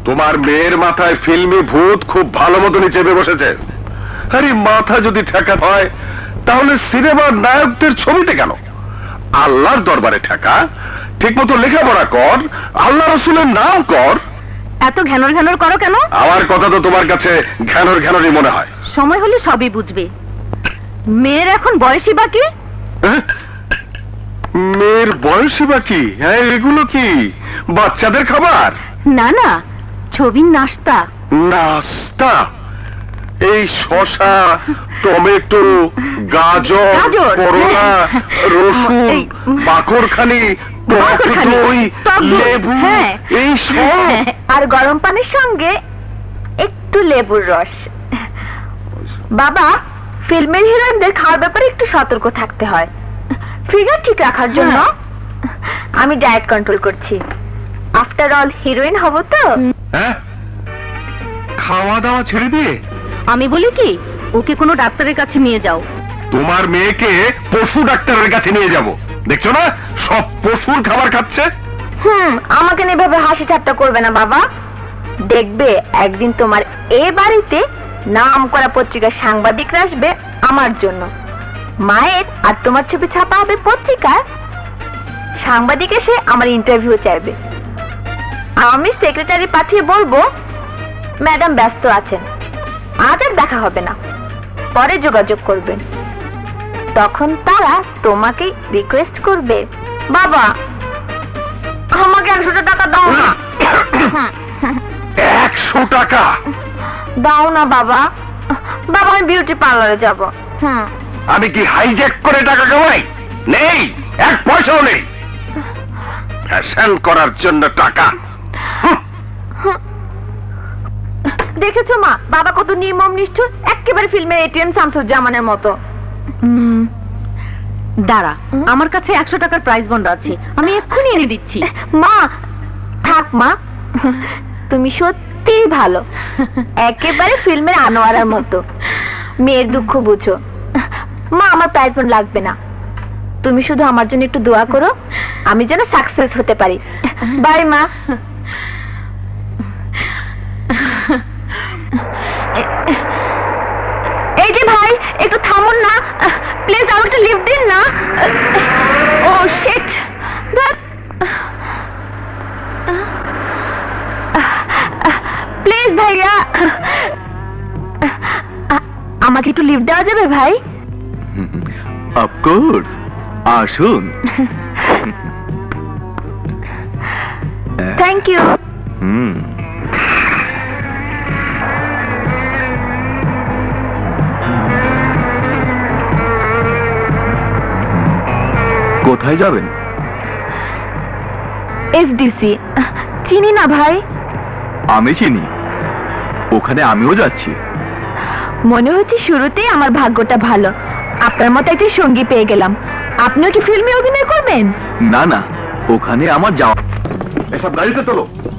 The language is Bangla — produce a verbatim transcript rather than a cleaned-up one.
তোমার মেয়ের মাথায় ফিল্মি ভূত খুব ভালো মতনই চেপে বসেছে। আরে মাথা যদি ঠেকা হয় তাহলে সিনেমার নায়কদের ছবিতে কেন? আল্লাহর দরবারে ঠেকা, ঠিক মতো লেখাপড়া কর, আল্লাহ রসুলের নাম কর। এত ঘ্যানর ঘ্যানর করো কেন? আমার কথা তো তোমার কাছে ঘ্যানর ঘ্যানরই মনে হয়। সময় হলে সবই বুঝবে। মেয়ের এখন বয়সই বাকি। মেয়ের বয়সই বাকি? হ্যাঁ, এগুলো কি বাচ্চাদের খাবার? না না, ছবির নাস্তা। নাস্তা? এই শসা, টমেটো, গাজর, করলা, রসুন, বাকরখানি, লেবু, এই সব, আর গরম পানির সঙ্গে একটু লেবুর রস। বাবা, ফিল্মের হিরোইনদের খাওয়ার ব্যাপারে একটু সতর্ক থাকতে হয়। ফিগার ঠিক রাখার জন্য আমি ডায়েট কন্ট্রোল করছি। আফটার অল হিরোইন হব তো। হ্যাঁ, খাওয়া দাওয়া ছেড়ে দিয়ে? আমি বলি কি, ওকে কোনো ডাক্তারের কাছে নিয়ে যাও। তোমার মেয়েকে পশু ডাক্তারের কাছে নিয়ে যাব। দেখছো না সব পশুর খাবার খাচ্ছে। হুম, আমাকে এভাবে হাসি ঠাট্টা করবে না বাবা। দেখবে একদিন তোমার এ বাড়িতে নাম করা পত্রিকার সাংবাদিকরা আসবে আমার জন্য। মায়ের আর তোমার ছবি ছাপা হবে পত্রিকায়। সাংবাদিক এসে আমার ইন্টারভিউ চাইবে। আমি সেক্রেটারি পাঠিয়ে বলবো ম্যাডাম ব্যস্ত আছেন, আজ আর দেখা হবে না, পরে যোগাযোগ করবেন। তখন তারা তোমাকে রিকোয়েস্ট করবে, বাবা আমাকে একশো টাকা দাও না। একশো টাকা দাও না বাবা। বাবা, আমি বিউটি পার্লারে যাব। হুম, আমি কি হাইজ্যাক করে টাকা কামাই? নেই, এক পয়সাও নেই। ফ্যাশন করার জন্য টাকা। দেখেছো মা, বাবা কত নির্মম নিষ্ঠুর, একেবারে ফিল্মের এটিএম শামসুজ্জামানের মতো। দাঁড়া, আমার কাছে একশো টাকার প্রাইজ বন্ড আছে, আমি এক্ষুনি এনে দিচ্ছি। মা থাক মা, তুমি সত্যি ভালো, একেবারে ফিল্মের আনোয়ারার মতো। মেয়ের দুঃখ বুঝো। মা, আমার প্রাইজ বন্ড লাগবে না, তুমি শুধু আমার জন্য একটু দোয়া করো, আমি যেন সাকসেস হতে পারি। বাই মা। এই যে ভাই, একটু থামুন না প্লিজ, আমাকে একটু লিফট দিন না। ও শিট, প্লিজ ভাইয়া, আমাকে একটু লিফট দেওয়া যাবে ভাই? অফকোর্স, আসুন। Thank you. হুম, কোথায় যাবেন? এফডিসি। চিনি না ভাই। আমি চিনি, ওখানে আমিও যাচ্ছি। মনে হচ্ছে শুরুতেই আমার ভাগ্যটা ভালো, আপনার মতো একটি সঙ্গী পেয়ে গেলাম। আপনিও কি ফিল্মে অভিনয় করবেন? না না, ওখানে আমার যাওয়া। এসব গাড়িতে তোলো।